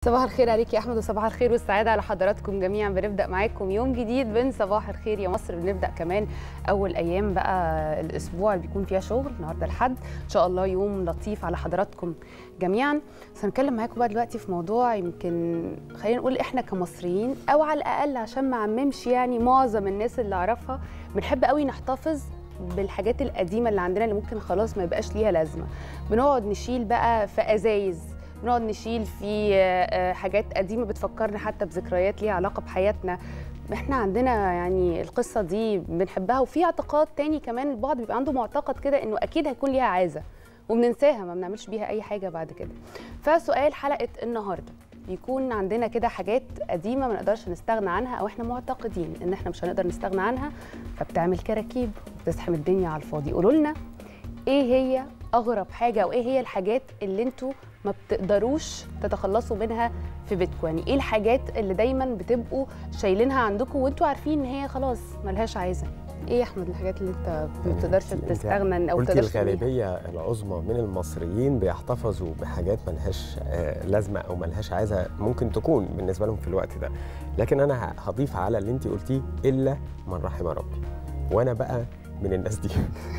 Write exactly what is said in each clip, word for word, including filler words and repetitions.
صباح الخير عليك يا احمد، وصباح الخير والسعاده على حضراتكم جميعا. بنبدا معاكم يوم جديد من صباح الخير يا مصر. بنبدا كمان اول ايام بقى الاسبوع اللي بيكون فيها شغل. النهارده الحد ان شاء الله يوم لطيف على حضراتكم جميعا. بس هنتكلم معاكم بقى دلوقتي في موضوع يمكن خلينا نقول احنا كمصريين او على الاقل عشان ما عممش يعني معظم الناس اللي اعرفها بنحب قوي نحتفظ بالحاجات القديمه اللي عندنا اللي ممكن خلاص ما يبقاش ليها لازمه. بنقعد نشيل بقى في ازايز، بنقعد نشيل في حاجات قديمه بتفكرنا حتى بذكريات ليها علاقه بحياتنا. احنا عندنا يعني القصه دي بنحبها، وفي اعتقاد تاني كمان البعض بيبقى عنده معتقد كده انه اكيد هيكون ليها عازه وبننساها، ما بنعملش بيها اي حاجه بعد كده. فسؤال حلقه النهارده يكون عندنا كده حاجات قديمه ما نقدرش نستغنى عنها او احنا معتقدين ان احنا مش هنقدر نستغنى عنها، فبتعمل كراكيب وبتزحم الدنيا على الفاضي. قولوا لنا ايه هي اغرب حاجه او ايه هي الحاجات اللي انتوا ما بتقدروش تتخلصوا منها في بيتكم. يعني ايه الحاجات اللي دايما بتبقوا شايلينها عندكم وانتوا عارفين ان هي خلاص ملهاش عايزه؟ ايه يا احمد الحاجات اللي انت ما بتقدرش تستغنى او تقدرش؟ الغالبيه العظمى من المصريين بيحتفظوا بحاجات ملهاش لازمه او ملهاش عايزه، ممكن تكون بالنسبه لهم في الوقت ده، لكن انا هضيف على اللي انت قلتيه الا من رحم ربي، وانا بقى من الناس دي.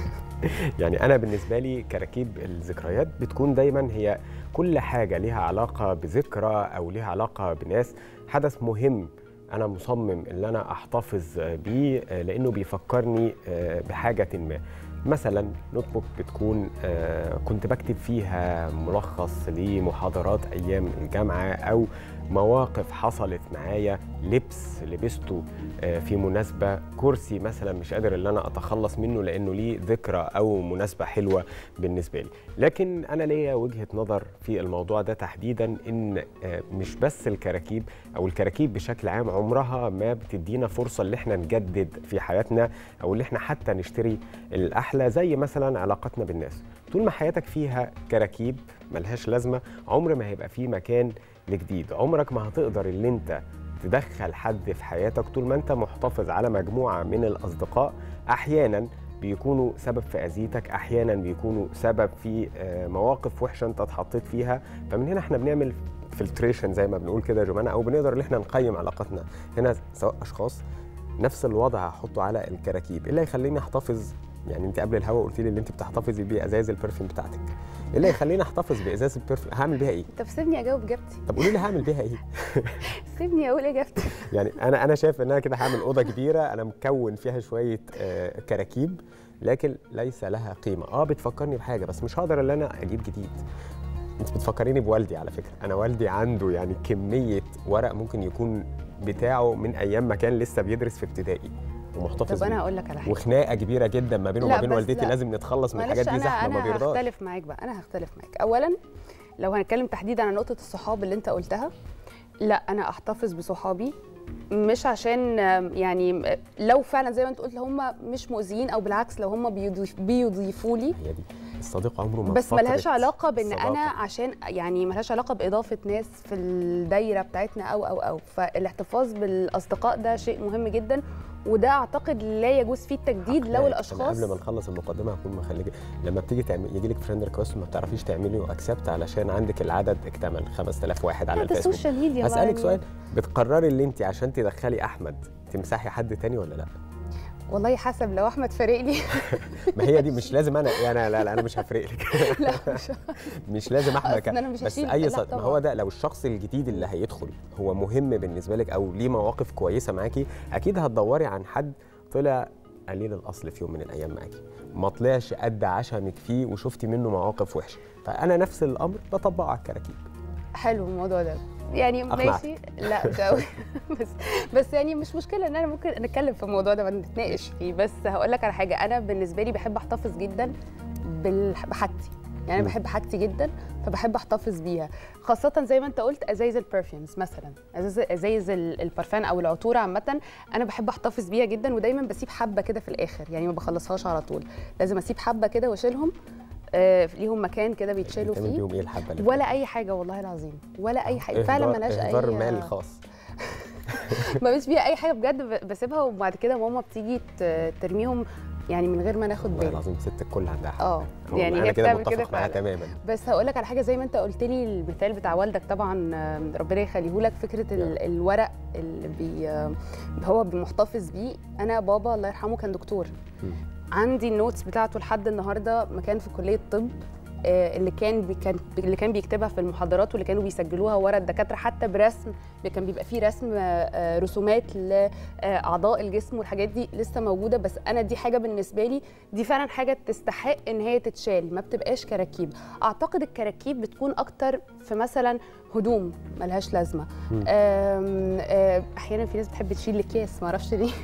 يعني أنا بالنسبة لي كراكيب الذكريات بتكون دايما هي كل حاجة ليها علاقة بذكرى أو ليها علاقة بناس، حدث مهم أنا مصمم إن أنا أحتفظ بيه لأنه بيفكرني بحاجة ما. مثلا نوت بوك بتكون كنت بكتب فيها ملخص لمحاضرات أيام الجامعة أو مواقف حصلت معايا، لبس لبسته في مناسبة، كرسي مثلا مش قادر ان انا اتخلص منه لانه ليه ذكرى او مناسبة حلوة بالنسبة لي. لكن انا ليا وجهة نظر في الموضوع ده تحديدا، ان مش بس الكراكيب او الكراكيب بشكل عام عمرها ما بتدينا فرصة اللي احنا نجدد في حياتنا او اللي احنا حتى نشتري الاحلى، زي مثلا علاقتنا بالناس. طول ما حياتك فيها كراكيب ملهاش لازمة عمر ما هيبقى فيه مكان لجديد، عمرك ما هتقدر اللي انت تدخل حد في حياتك طول ما انت محتفظ على مجموعة من الأصدقاء احيانا بيكونوا سبب في اذيتك، احيانا بيكونوا سبب في مواقف وحشة انت اتحطيت فيها. فمن هنا احنا بنعمل فلتريشن زي ما بنقول كده يا جماعه، او بنقدر ان احنا نقيم علاقتنا هنا سواء اشخاص. نفس الوضع هحطه على الكراكيب. ايه اللي هيخليني احتفظ؟ يعني انت قبل الهوا قلت لي اللي انت بتحتفظي بيه ازاز البرفيوم بتاعتك، ايه اللي هيخليني احتفظ بازاز البرفيوم؟ هعمل بيها ايه؟ طب سيبني اجاوب اجابتي. طب قولي لي هعمل بيها ايه؟ سيبني اقول اجابتي. يعني انا انا شايف ان انا كده هعمل اوضه كبيره انا مكون فيها شويه آه كراكيب لكن ليس لها قيمه. اه بتفكرني بحاجه بس مش هقدر ان انا اجيب جديد. انت بتفكريني بوالدي على فكره، انا والدي عنده يعني كميه ورق ممكن يكون بتاعه من ايام ما كان لسه بيدرس في ابتدائي ومحتفظ. طب انا هقول لك على حاجه، وخناقه كبيره جدا ما بينه وما بين والدتي، لا. لازم نتخلص من الحاجات دي، زحمه ما بيرضاش. انا هختلف معاك بقى، انا هختلف معاك. اولا لو هنتكلم تحديدا عن نقطه الصحاب اللي انت قلتها، لا انا احتفظ بصحابي مش عشان يعني لو فعلا زي ما انت قلت هم مش مؤذيين او بالعكس لو هم بيضيف بيضيفوا لي. هي دي الصديق عمره ما بس ملهاش علاقه بان الصداقة. انا عشان يعني ملهاش علاقه باضافه ناس في الدايره بتاعتنا او او او فالاحتفاظ بالاصدقاء ده شيء مهم جدا، وده اعتقد لا يجوز فيه التجديد لو الاشخاص. قبل ما نخلص المقدمه هكون مخليك لما بتيجي تعمل يجي لك فريند ريكوست ما بتعرفيش تعملي اكسبت علشان عندك العدد اكتمل خمسة آلاف واحد على الفيسبوك. السوشيال ميديا. هسألك يعني سؤال، بتقرري اللي انت عشان تدخلي احمد تمسحي حد تاني ولا لا؟ والله حسب، لو احمد فارق لي. ما هي دي مش لازم انا يعني لا لا انا مش هفرق لك. لا مش مش لازم احمد كان أنا مش بس هشيل. اي صد... ما هو ده لو الشخص الجديد اللي هيدخل هو مهم بالنسبه لك او ليه مواقف كويسه معاكي، اكيد هتدوري عن حد طلع قليل الاصل في يوم من الايام معاكي، ما طلعش قد عشمك فيه وشفتي منه مواقف وحشه. فانا نفس الامر بطبقه على الكراكيب. حلو الموضوع ده يعني أقنعت. ماشي. لا مش قوي. بس بس يعني مش مشكله ان انا ممكن نتكلم في الموضوع ده ونتناقش فيه. بس هقول لك على حاجه، انا بالنسبه لي بحب احتفظ جدا بحاجتي، يعني انا بحب حاجتي جدا فبحب احتفظ بيها، خاصه زي ما انت قلت ازايز البرفيومز مثلا، ازايز البرفان او العطور عامه انا بحب احتفظ بيها جدا، ودايما بسيب حبه كده في الاخر، يعني ما بخلصهاش على طول، لازم اسيب حبه كده واشيلهم. آه ليهم مكان كده بيتشالوا فيه. إيه الحبة ولا اي حاجه والله العظيم، ولا اي حاجه فعلا ملهاش اي اهدار مال خاص. ما فيش فيها اي حاجه بجد، بسيبها وبعد كده ماما بتيجي ترميهم يعني من غير ما ناخد والله بالنا. العظيم ست الكل عندها حق. اه يعني انا هي كده بتعمل كده متفق معاها فعلا. تماما. بس هقول لك على حاجه، زي ما انت قلت لي المثال بتاع والدك طبعا، آم، ربنا يخليه لك، فكره ال- الورق اللي بي آم، هو محتفظ بيه. انا بابا الله يرحمه كان دكتور، م. عندي النوتس بتاعته لحد النهارده مكان في كليه الطب، آه، اللي كان بي كان اللي كان بيكتبها في المحاضرات واللي كانوا بيسجلوها ورا الدكاتره، حتى برسم، كان بيبقى فيه رسم آه، آه، رسومات لاعضاء الجسم والحاجات دي لسه موجوده. بس انا دي حاجه بالنسبه لي، دي فعلا حاجه تستحق ان هي تتشال، ما بتبقاش كراكيب. اعتقد الكراكيب بتكون اكتر في مثلا هدوم ملهاش لازمه، آم، آه، احيانا في ناس بتحب تشيل الاكياس، ما اعرفش ليه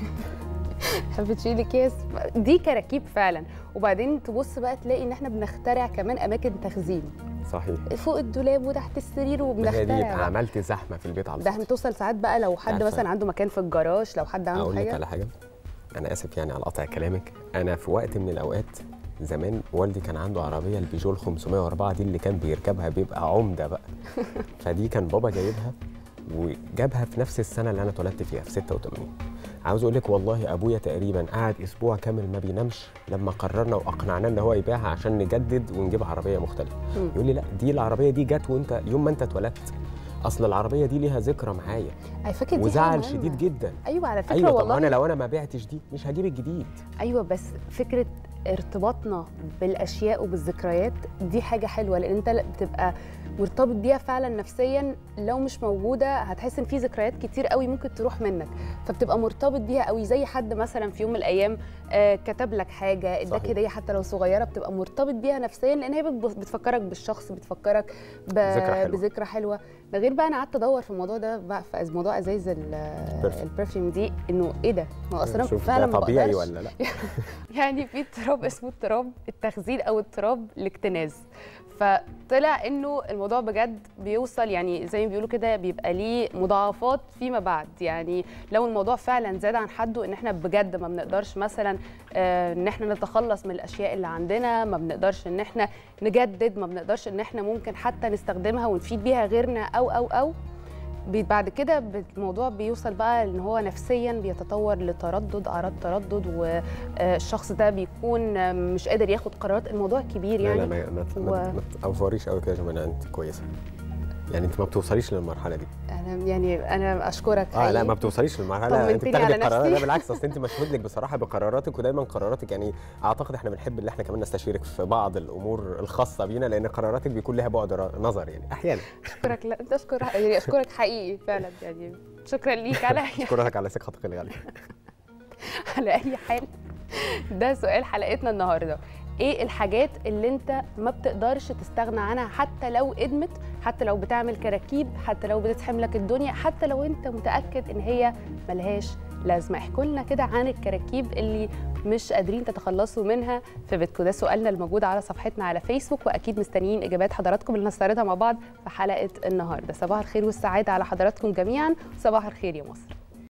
تحب تشيل اكياس، دي كراكيب فعلا. وبعدين تبص بقى تلاقي ان احنا بنخترع كمان اماكن تخزين صحيح، فوق الدولاب وتحت السرير، هي دي وبنخترع يبقى بقى. عملت زحمه في البيت على ده الفاضي. بتوصل ساعات بقى لو حد عارفة. مثلا عنده مكان في الجراج، لو حد عنده اقول لك حاجه. على حاجه، انا اسف يعني على قطع كلامك. انا في وقت من الاوقات زمان والدي كان عنده عربيه البيجو خمسمية واربعة دي اللي كان بيركبها بيبقى عمده بقى. فدي كان بابا جايبها وجابها في نفس السنه اللي انا اتولدت فيها في ستة وتمانين. عاوز اقول لك والله ابويا تقريبا قعد اسبوع كامل ما بينامش لما قررنا واقنعناه ان هو يبيعها عشان نجدد ونجيب عربيه مختلفه. مم. يقول لي لا، دي العربيه دي جت وانت يوم ما انت اتولدت، اصل العربيه دي ليها ذكرى معايا. اي فاكر دي حاجة وزعل مهمة. شديد جدا. ايوه على فكره ايوه، طب والله. انا لو انا ما بعتش دي مش هجيب الجديد. ايوه بس فكره ارتباطنا بالاشياء وبالذكريات دي حاجه حلوه، لان انت بتبقى مرتبط بيها فعلا نفسيا. لو مش موجوده هتحس ان في ذكريات كتير قوي ممكن تروح منك، فبتبقى مرتبط بيها قوي. زي حد مثلا في يوم من الايام آه كتب لك حاجه، اداك صحيح. هديه حتى لو صغيره، بتبقى مرتبط بيها نفسيا، لان هي بتب- بتفكرك بالشخص، بتفكرك ب... ذكرى حلوة. بذكرى حلوه. ده غير بقى انا قعدت ادور في الموضوع ده بقى، في موضوع ازايز ال- البرفيوم. البرفيوم دي، انه ايه ده؟ ما هو اصلا شوف فعلا ده ما طبيعي بقدرش. ولا لا؟ يعني في اضطراب اسمه اضطراب التخزين او اضطراب الاكتناز. فطلع انه الموضوع بجد بيوصل، يعني زي ما بيقولوا كده، بيبقى ليه مضاعفات فيما بعد. يعني لو الموضوع فعلا زاد عن حده، ان احنا بجد ما بنقدرش مثلا آه، ان احنا نتخلص من الاشياء اللي عندنا، ما بنقدرش ان احنا نجدد، ما بنقدرش ان احنا ممكن حتى نستخدمها ونفيد بيها غيرنا، او او او بي- بعد كده الموضوع بيوصل بقى ان هو نفسيا بيتطور لتردد، اعراض تردد، والشخص ده بيكون مش قادر ياخد قرارات. الموضوع كبير يعني. لا لا، ما و- ما ما تأفوريش قوي كده يا جماعه، انت كويسه. يعني انت ما بتوصليش للمرحله دي. انا يعني انا اشكرك اه لا، حقيقي. ما بتوصليش للمرحله، انت طمنتني بتاخدي على قرارات. نفسي. لا بالعكس، اصل انت مشهود لك بصراحه بقراراتك، ودايما قراراتك يعني اعتقد احنا بنحب اللي احنا كمان نستشيرك في بعض الامور الخاصه بينا، لان قراراتك بيكون لها بعد را- نظر يعني احيانا. اشكرك. لا انت اشكر يعني اشكرك حقيقي فعلا، يعني شكرا ليك على اي اشكرك على ثقتك الغاليه. على اي حال. ده سؤال حلقتنا النهارده. ايه الحاجات اللي انت ما بتقدرش تستغنى عنها، حتى لو ادمت، حتى لو بتعمل كراكيب، حتى لو بتسحم لك الدنيا، حتى لو انت متاكد ان هي ملهاش لازمه؟ احكوا لنا كده عن الكراكيب اللي مش قادرين تتخلصوا منها في بيتكم. ده سؤالنا الموجود على صفحتنا على فيسبوك، واكيد مستنيين اجابات حضراتكم اللي هنستعرضها مع بعض في حلقه النهارده. صباح الخير والسعاده على حضراتكم جميعا، صباح الخير يا مصر.